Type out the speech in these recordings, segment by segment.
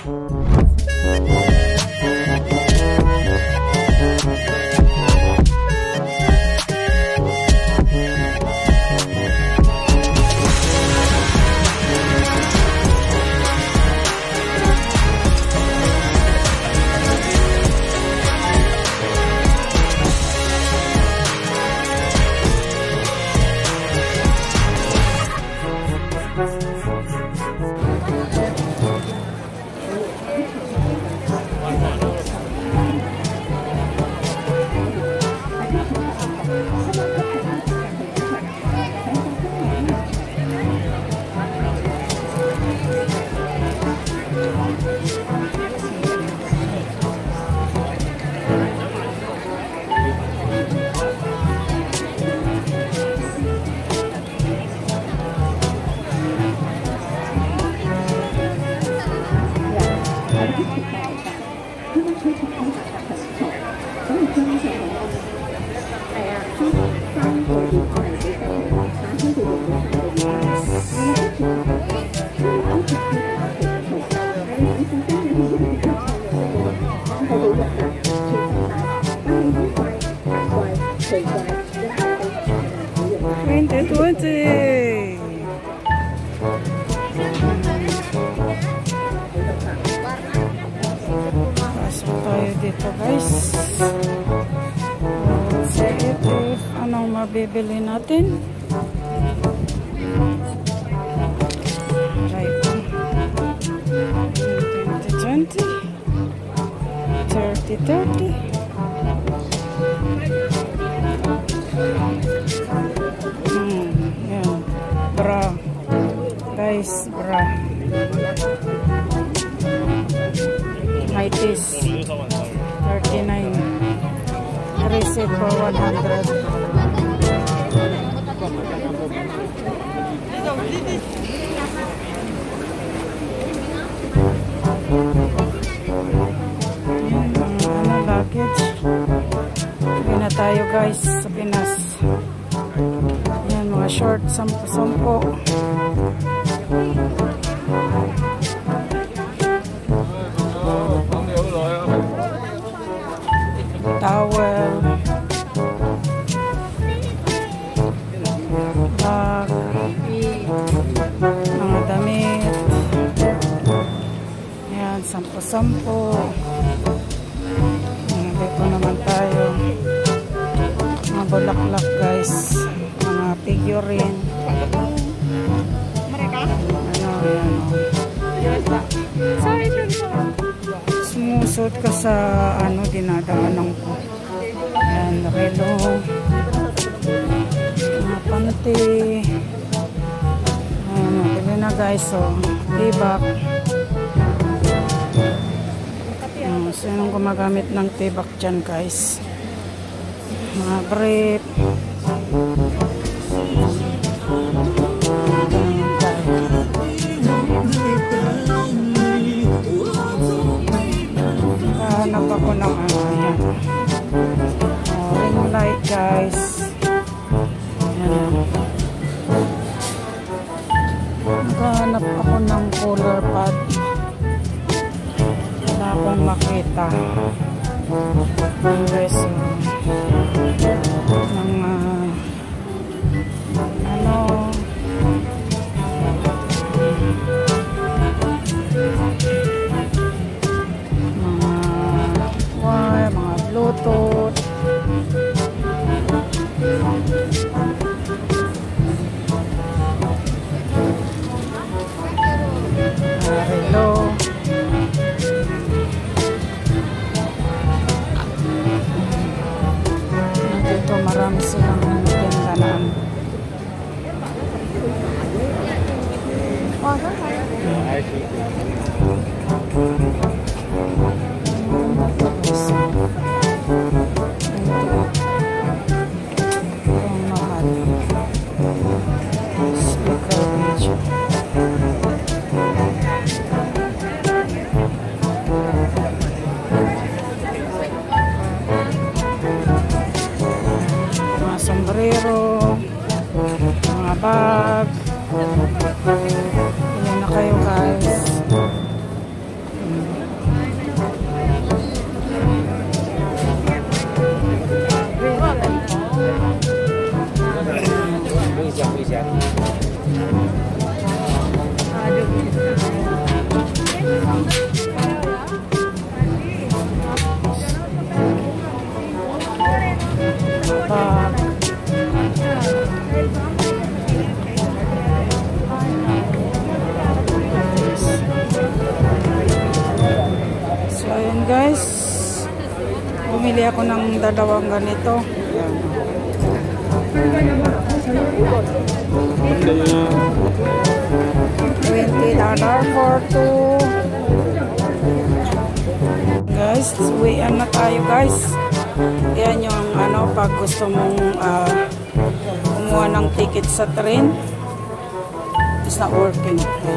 Pasok tayo dito guys. So ito, anong mabibili natin? Right. 2020 30-30. Yan. Bra. Guys, bra. Nighties. 39. Reset for 100. Luggage. Uwi na tayo guys sa Pinas. Yan, mga short, sampo-sampo. Towel. Bag. Mga damit. Yan, sampo-sampo. Dito naman tayo. Mga bulaklak guys. Mga figurine. Ano, yan o. Sumusot ka sa ano, dinadaanan ko. Yan, relo. Mga panty. Ayan, pili na guys o. Tibak. Sinong gumagamit ng tibak dyan guys? Mga brief. Hanap ako ng ano yan. Ring light guys. Yan. Hanap ako ng cooler pad. Akong makita ng reso ng ano mga wire, mga bluetooth, relo. Marami silang tindahan. Bumili ako ng dalawang ganito. Ayan. $20 for 2. Guys, uwian na tayo guys. Yan yung ano, pag gusto mong kumuha ng ticket sa train, it's not working.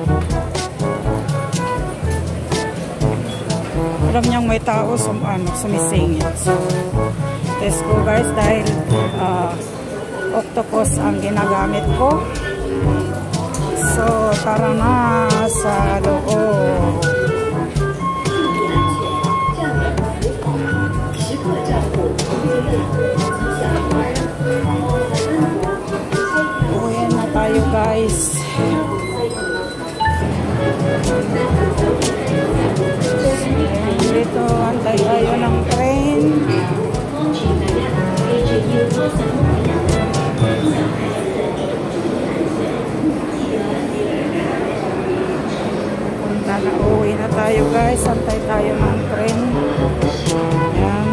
Alam niyang may tao sumisingit. So, test ko guys dahil octopus ang ginagamit ko. So, tara na sa loob. Uwi na tayo guys. Dito, antay tayo ng train. Uwi na tayo guys. Antay tayo ng train. Ayan.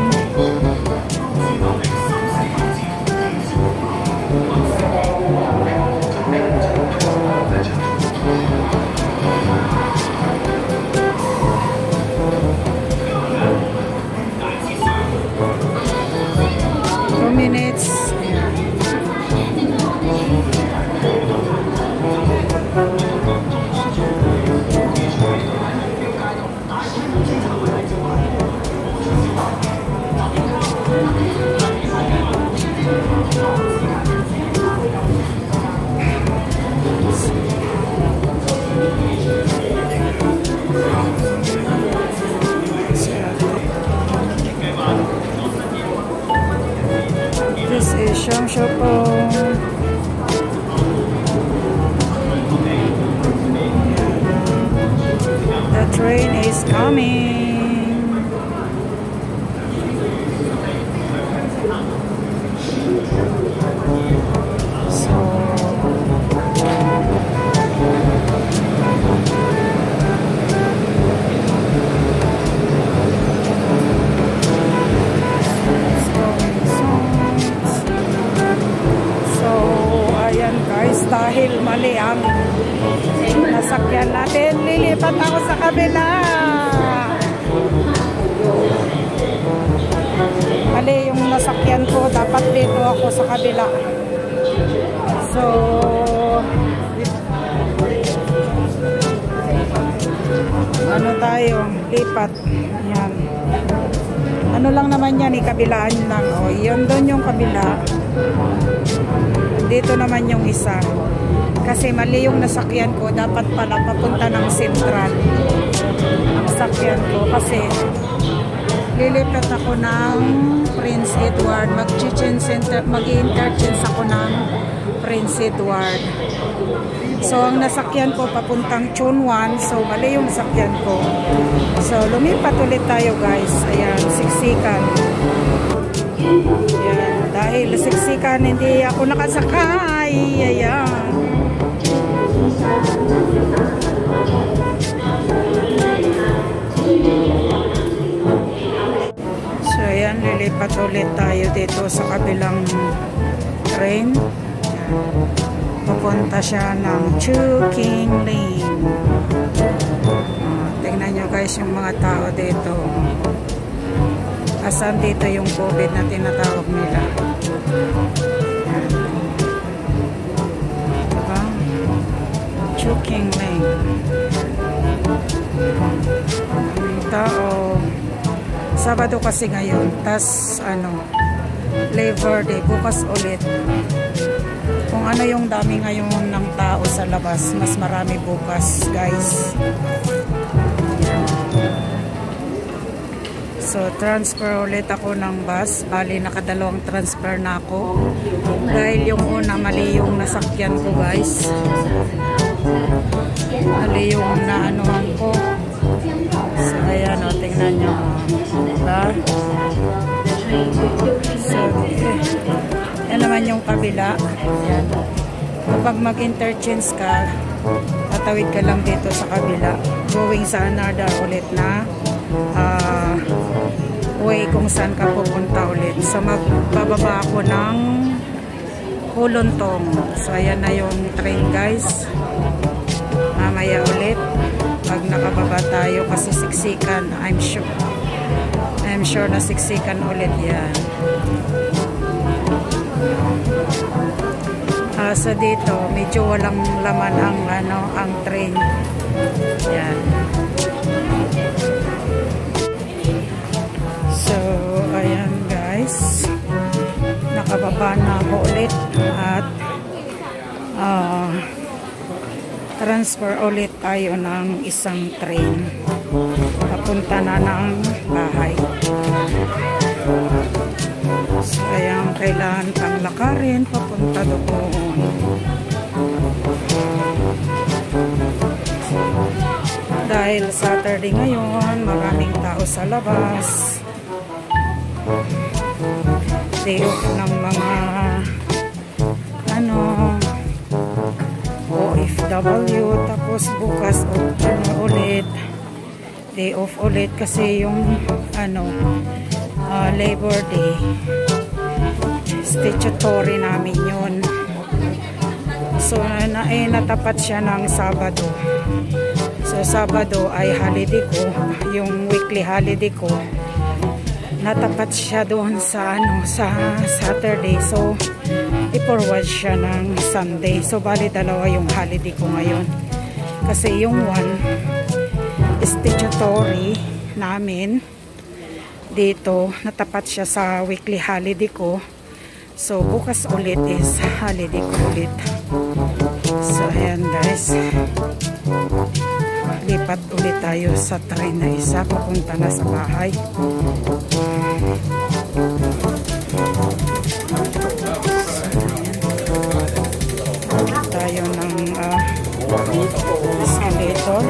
This is Shangshopong. The train is coming. Dahil mali ang nasakyan natin, lilipat ako sa kabila. Mali yung nasakyan ko, dapat dito ako sa kabila. So ano tayo, lipat. Yan. Ano lang naman yan, kabilaan lang. O, yun doon yung kabila. Dito naman yung isa. Kasi mali yung nasakyan ko. Dapat pala papunta ng Central. Ang sakyan ko. Kasi lilipat ako ng Prince Edward. Mag-i-interchange ako ng Prince Edward. So, ang nasakyan ko papuntang Chunwan. So, mali yung nasakyan ko. So, lumipat ulit tayo guys. Ayan, siksikan. Ayan. Dahil siksikan, hindi ako nakasakay. Ayan. So, ayan. Lilipat ulit tayo dito sa kabilang train. Pupunta siya ng Chuking Lane. Tingnan nyo guys yung mga tao dito. Asan dito yung COVID na tinatawag nila. Diba? Chuking Lane. Tao. Sabado kasi ngayon. Tas Labor Day. Bukas ulit. Kung ano yung dami ngayon ng tao sa labas, mas marami bukas guys. So, transfer ulit ako ng bus. Bali, nakadalawang transfer na ako. Dahil yung una, mali yung nasakyan ko, guys. Mali yung naanuhan ko. So, ayan o, tingnan nyo. Diba? So, yan naman yung kabila. Ayan. Kapag mag-interchange ka, tatawid ka lang dito sa kabila. Going sa another ulit na way kung saan ka pupunta ulit. So magbababa ako ng Kuluntong. So ayan na yung train guys. Mamaya ulit pag nakababa tayo kasi siksikan. I'm sure na siksikan ulit yan. So dito medyo walang laman ang train. Yan. So ayan guys, nakababa na ako ulit at transfer ulit tayo ng isang train papunta na ng bahay. So ayan, kailangan pang lakarin papunta doon. Dahil Saturday ngayon, maraming tao sa labas. Day off ng mga OFW. Tapos bukas ulit day off ulit kasi yung Labor Day statutory namin yun. So natapat siya ng Sabado. So Sabado ay holiday ko, yung weekly holiday ko. Natapat siya doon sa Saturday. So i-forward siya ng Sunday. So bali dalawa yung holiday ko ngayon. Kasi yung one statutory namin dito, natapat siya sa weekly holiday ko. So bukas ulit is holiday ko ulit. So ayan guys, lipat ulit tayo sa train na isa papunta na sa bahay. Tayo ng escalator.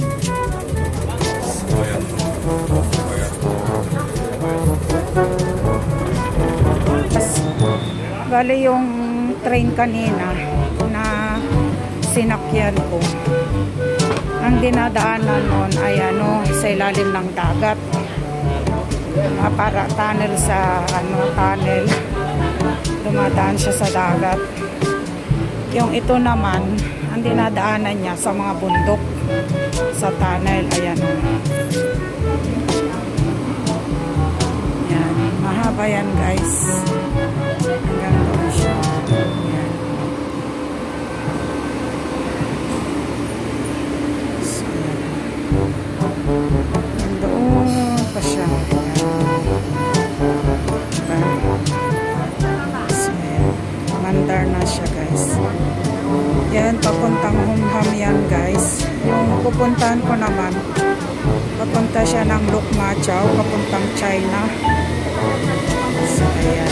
Bale yung train kanina na sinakyan ko, ang dinadaanan nun ay sa ilalim ng dagat. Para tunnel sa tunnel, dumadaan siya sa dagat. Yung ito naman, ang dinadaanan niya sa mga bundok, sa tunnel. Ayan yan, mahaba yan guys, hanggang doon siya. Ayan. Doon pa siya. Mandar na siya guys. Yan, papuntang Humham yan guys. Yung pupuntahan ko naman, papunta siya ng Lukmachau, papuntang China. So ayan.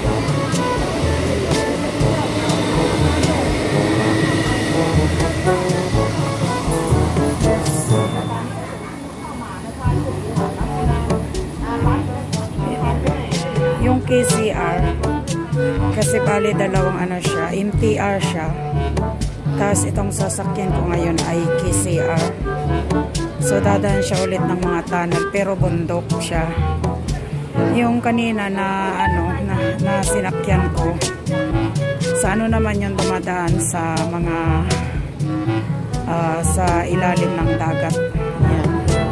Yung KCR kasi bali dalawang siya, MTR siya. Tapos itong sasakyan ko ngayon ay KCR. So dadaan siya ulit ng mga tunnel pero bundok siya. Yung kanina na sinakyan ko, sa naman yung dumadaan sa mga sa ilalim ng dagat. Yan.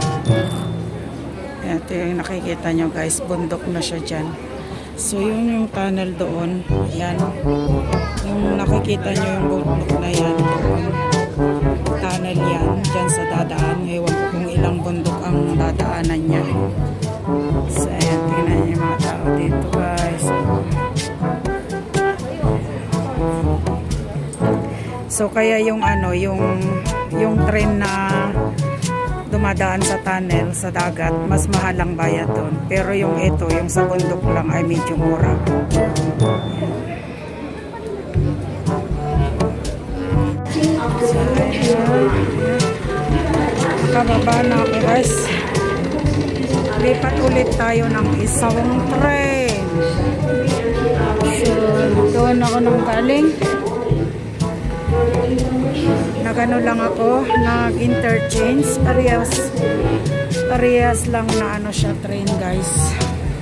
Ito yung nakikita nyo guys, bundok na siya dyan. So yun yung tunnel doon. Yan. Yung nakikita nyo yung bundok na yan doon. Tunnel yan. Dyan sa dadaan. Ewan ko kung ilang bundok ang dadaanan niya. So ayan. Tingnan nyo yung mga tao dito guys. So kaya yung yung train na dumadaan sa tunnel sa dagat, mas mahal ang bayad doon. Pero yung ito, yung sa bundok lang ay medyo mura. So, kababa na ako guys. Lipat ulit tayo ng isang train. So, doon ako nang galing. Nagano lang ako, nag-interchange, parehas lang na siya train guys.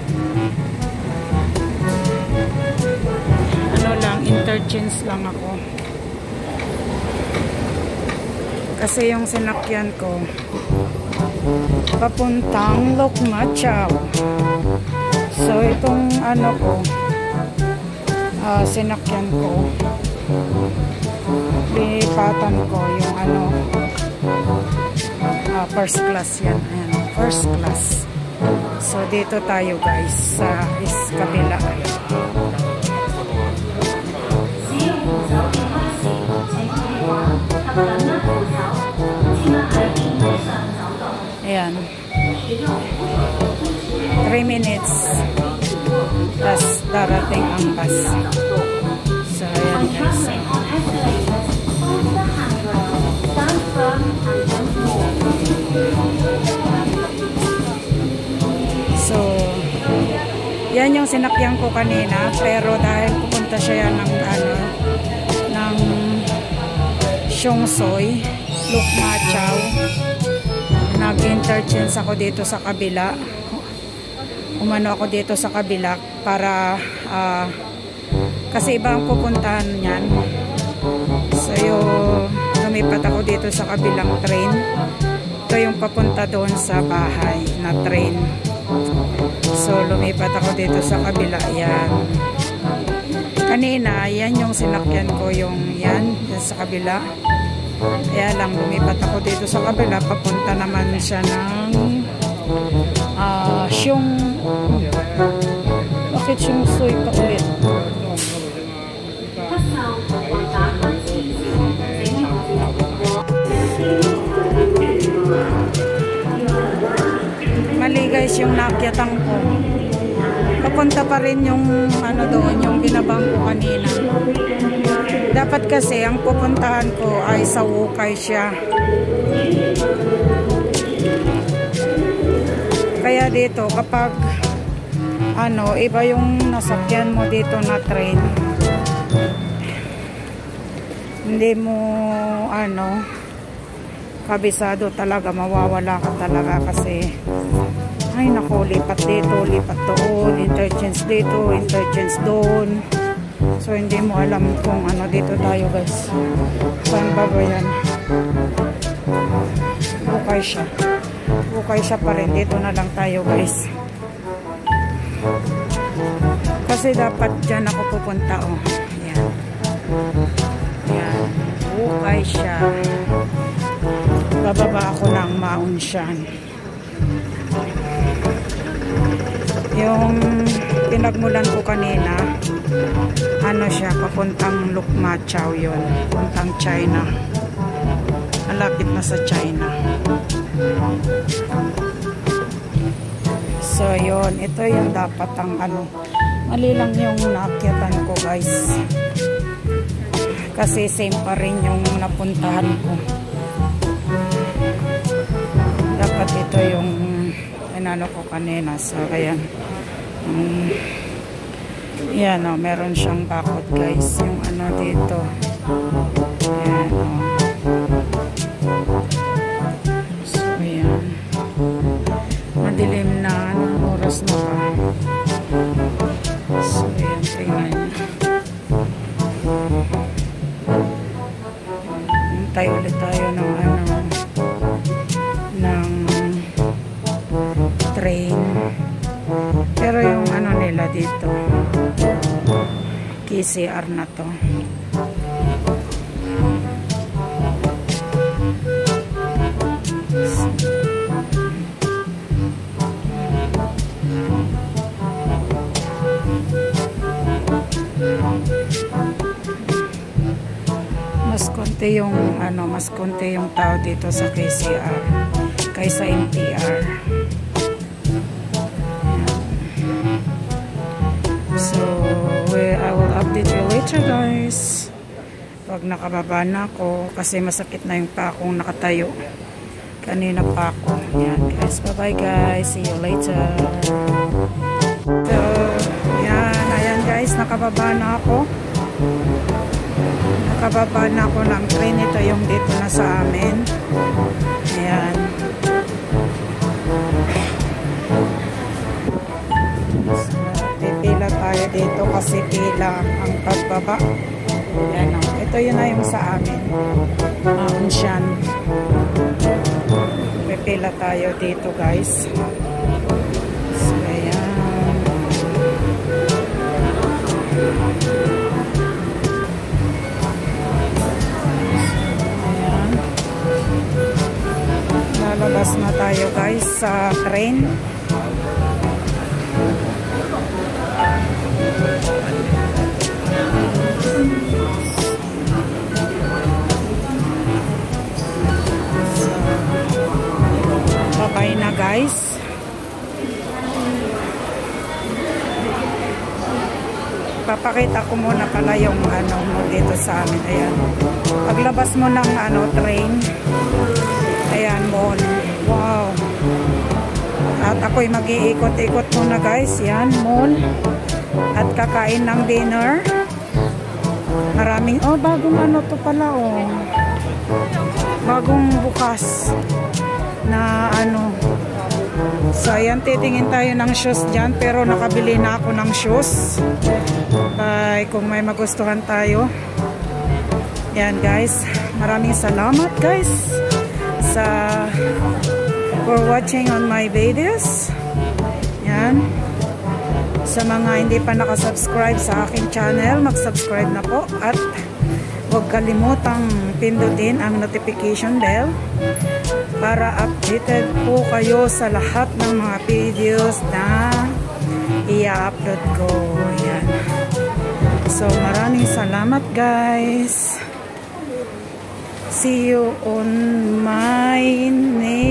ano lang, interchange lang ako. Kasi yung sinakyan ko papuntang Lukmachau. So itong ano ko, sinakyan ko, lipatan ko yung ano, first class yan. Ayan, first class. So dito tayo guys sa kabila. Ayan. 3 minutes. Tas darating ang bus. So ayan guys. So yan yung sinakyan ko kanina, pero dahil pupunta siya ng ano, ng Siongsoy, Lukmachau, nag-interchange ako dito sa kabila. Umano ako dito sa kabila para kasi iba ang pupuntahan niyan. So lumipat ako dito sa kabilang train. Ito yung papunta doon sa bahay na train. So lumipat ako dito sa kabila. Yan. Kanina, yan yung sinakyan ko, yung yan sa kabila. Kaya lang, lumipat ako dito sa kabila. Papunta naman siya ng bakit Siongsoy pa ulit? Mali guys yung nakyatang ko. Papunta pa rin yung ano doon, yung binabang ko kanina. Dapat kasi ang pupuntahan ko ay sa Wukay siya. Kaya dito kapag ano, iba yung nasakyan mo dito na train, hindi mo ano, kabisado talaga, mawawala ka talaga kasi ay nako, lipat dito, lipat doon, interchange dito, interchange doon. So hindi mo alam kung ano. Dito tayo guys, saan ba ba yan? Bukay siya, bukay siya pa rin. Dito na lang tayo guys, kasi dapat dyan ako pupunta. Oh, yan, yan, bukay siya. Bababa ako ng Maonshan. Yung pinagmulan ko kanina, ano siya, papuntang Lukmachau yun, papuntang China. Malapit na sa China. So yun, ito yung dapat ang ano, mali lang yung naakyatan ko guys, kasi same pa rin yung napuntahan ko. Dapat ito yung inano ko kanina. So ayan, yan o, meron siyang bakod guys, yung ano dito. Ayan o. So ayan, madilim na, anong oras na pa. So ayan, tingnan nyo. Hintay ulit tayo ng ano, ng train. Pero yung ano nila dito, KCR na to. Mas konti yung ano, mas konti yung tao dito sa KCR kaysa MTR. So I will update you later guys pag nakababa na ako, kasi masakit na yung pa akong nakatayo kanina pa ako. Yan guys, bye bye guys, see you later. So yan, ayan guys, nakababa na ako. Nakababa na ako ng train. Ito yung dito na sa amin. Ayan. So, pipila tayo dito kasi pila ang pagbaba. Yan, ito yun na yung sa amin. Unsyan. Pipila tayo dito guys. So, ayan. Ayan. Lalabas na tayo guys sa train. Bye na guys. Papakita ko muna pala yung ano mo dito sa amin. Ayan. Paglabas mo ng train. Ayan, mall. Wow. At ako'y mag-iikot-ikot muna guys. Yan, mall. At kakain ng dinner. Maraming, bagong to pala bagong bukas na so ayan, titingin tayo ng shoes dyan, pero nakabili na ako ng shoes kung may magustuhan tayo. Yan guys, maraming salamat guys for watching on my videos. Yan, sa mga hindi pa nakasubscribe sa aking channel, mag-subscribe na po at huwag kalimutang pindutin ang notification bell para updated po kayo sa lahat ng mga videos na i-upload ko. Yan. So, maraming salamat guys. See you on my next